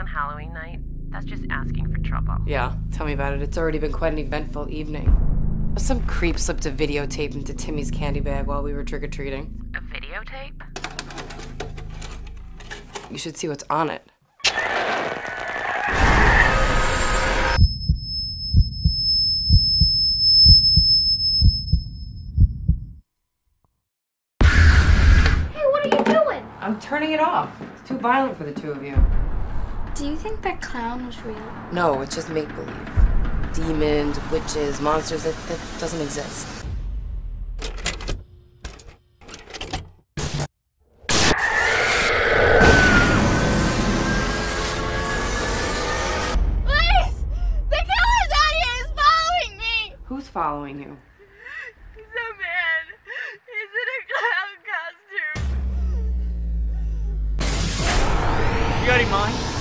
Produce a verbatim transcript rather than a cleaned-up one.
on Halloween night? That's just asking for trouble. Yeah, tell me about it. It's already been quite an eventful evening. Some creep slipped a videotape into Timmy's candy bag while we were trick-or-treating. A videotape? You should see what's on it. I'm turning it off. It's too violent for the two of you. Do you think that clown was real? No, it's just make-believe. Demons, witches, monsters, that, that doesn't exist. Please! The killer's out here! He's following me! Who's following you? He's a man. He's in a clown costume. You got any mind?